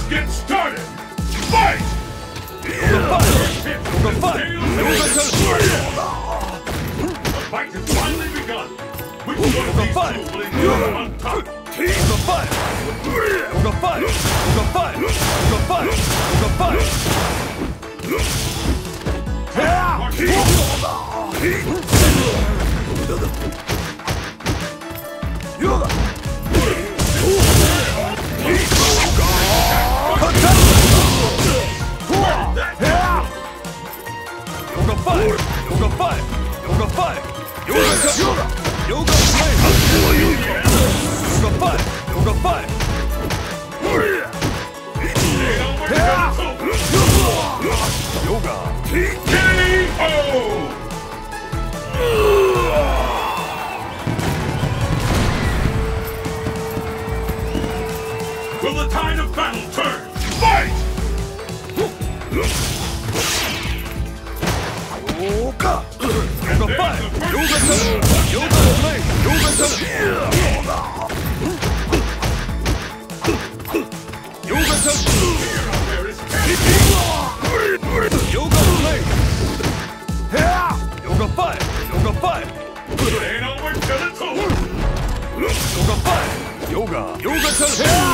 get started! Fight! Yoga fight! Yoga The fight has finally begun! Which one of these two will endure on top? Yoga fight! Yoga fight! Yoga fight! Yoga fight! Yoga fight! Yoga! Yoga fight! Yoga fight! Yoga fight! Yoga flame! Yoga fight! Yoga fight! Yoga! K.O. Will the tide of battle turn? Fight! Yoga! Yoga fight! Yoga turn! Yoga flame! Yoga turn! Yoga turn! Yoga flame! Yoga fight! Yoga fight! Ain't over till it's over! Yoga fight! Yoga! Yoga turn!